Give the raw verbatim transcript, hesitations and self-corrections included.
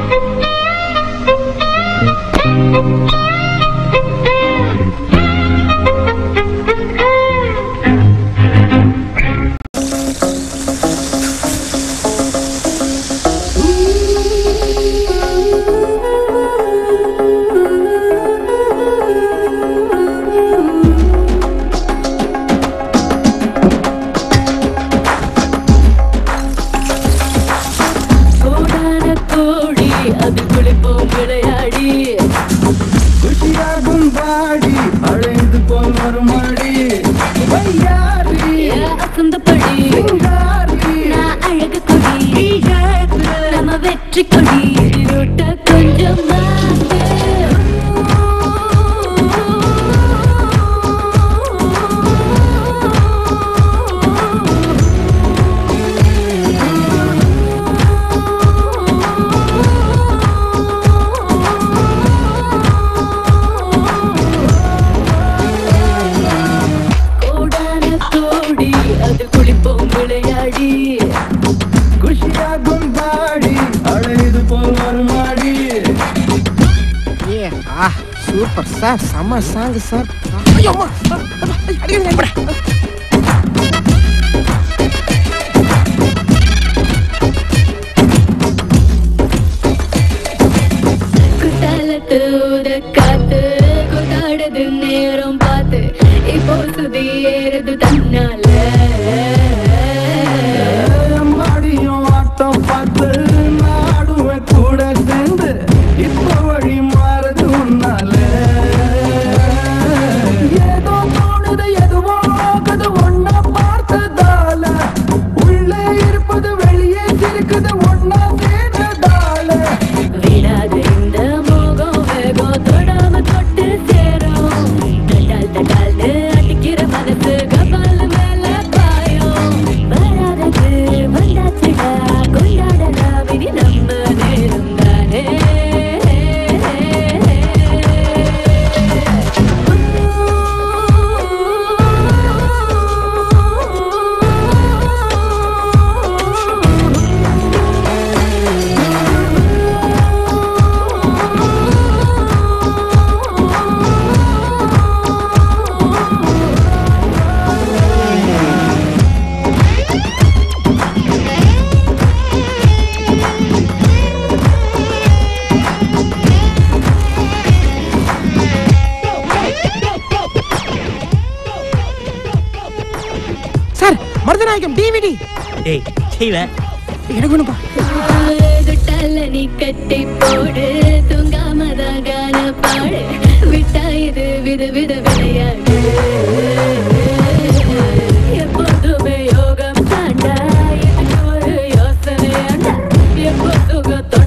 Sama sang sir. Ayo ma. Adik ni pada. Kutala tu dekat, kutada dunia rompat. Ibu sudir tu tanale. Mariyo atau patu nadu kuda sende. Ibu wali maradu nale. D V D. Hey, செய்வே. எடுக்கணும்பா. தட்டலனி கட்டி போடு தூங்காமதா கான பாடு விட்டா இது வித வித விளையாடு எப்போதுமே யோகம் தாண்டா இது ஒரு யோசனையாண்டா எப்போ சுகத்தோ